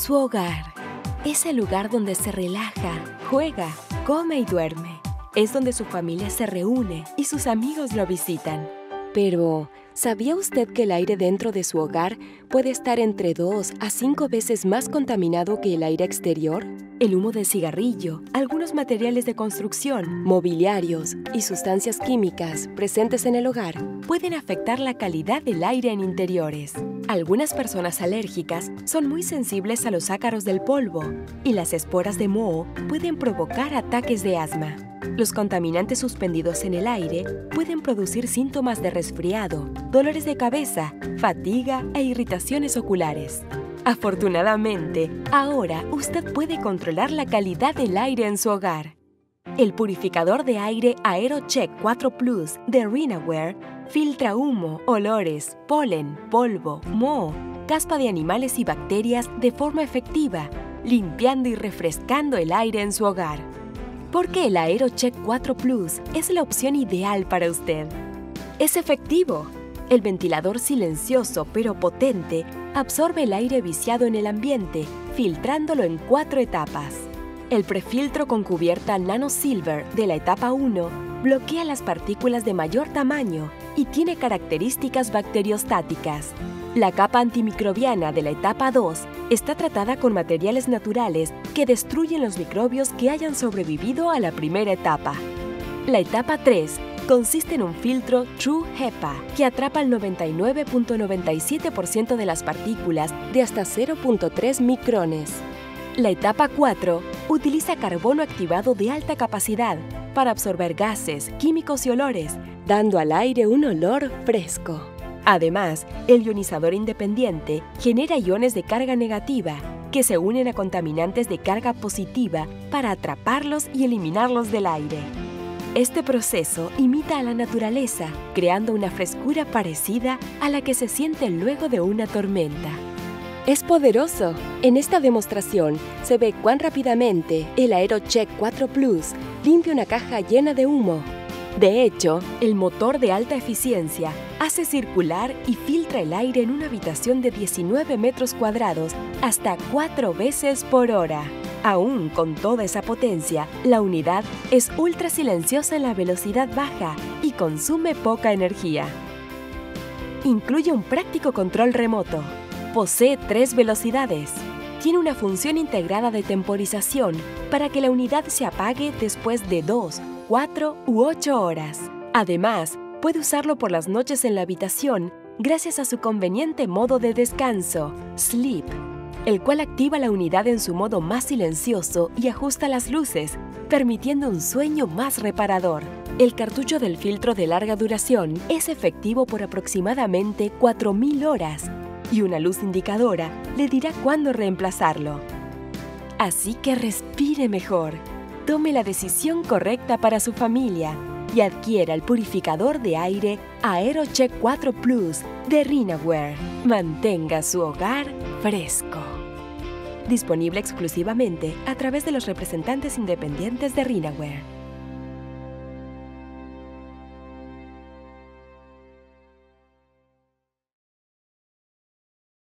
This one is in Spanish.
Su hogar es el lugar donde se relaja, juega, come y duerme. Es donde su familia se reúne y sus amigos lo visitan. Pero, ¿sabía usted que el aire dentro de su hogar puede estar entre 2 a 5 veces más contaminado que el aire exterior? El humo del cigarrillo, algunos materiales de construcción, mobiliarios y sustancias químicas presentes en el hogar pueden afectar la calidad del aire en interiores. Algunas personas alérgicas son muy sensibles a los ácaros del polvo y las esporas de moho pueden provocar ataques de asma. Los contaminantes suspendidos en el aire pueden producir síntomas de resfriado, dolores de cabeza, fatiga e irritaciones oculares. Afortunadamente, ahora usted puede controlar la calidad del aire en su hogar. El purificador de aire AeroCheck 4 Plus de Rhinaware filtra humo, olores, polen, polvo, moho, caspa de animales y bacterias de forma efectiva, limpiando y refrescando el aire en su hogar. Porque el AeroCheck 4 Plus es la opción ideal para usted. Es efectivo. El ventilador silencioso pero potente absorbe el aire viciado en el ambiente, filtrándolo en 4 etapas. El prefiltro con cubierta Nano Silver de la etapa 1 bloquea las partículas de mayor tamaño y tiene características bacteriostáticas. La capa antimicrobiana de la etapa 2 está tratada con materiales naturales que destruyen los microbios que hayan sobrevivido a la primera etapa. La etapa 3 consiste en un filtro True HEPA que atrapa el 99.97% de las partículas de hasta 0.3 micrones. La etapa 4 utiliza carbono activado de alta capacidad para absorber gases, químicos y olores, dando al aire un olor fresco. Además, el ionizador independiente genera iones de carga negativa que se unen a contaminantes de carga positiva para atraparlos y eliminarlos del aire. Este proceso imita a la naturaleza, creando una frescura parecida a la que se siente luego de una tormenta. ¡Es poderoso! En esta demostración se ve cuán rápidamente el AeroCheck 4 Plus limpia una caja llena de humo. De hecho, el motor de alta eficiencia hace circular y filtra el aire en una habitación de 19 metros cuadrados hasta 4 veces por hora. Aún con toda esa potencia, la unidad es ultra silenciosa en la velocidad baja y consume poca energía. Incluye un práctico control remoto. Posee 3 velocidades. Tiene una función integrada de temporización para que la unidad se apague después de 2, 4 u 8 horas. Además, puede usarlo por las noches en la habitación gracias a su conveniente modo de descanso, Sleep, el cual activa la unidad en su modo más silencioso y ajusta las luces, permitiendo un sueño más reparador. El cartucho del filtro de larga duración es efectivo por aproximadamente 4.000 horas y una luz indicadora le dirá cuándo reemplazarlo. Así que respire mejor. Tome la decisión correcta para su familia y adquiera el purificador de aire AeroCheck 4 Plus de Rhinaware. Mantenga su hogar fresco. Disponible exclusivamente a través de los representantes independientes de Rhinaware.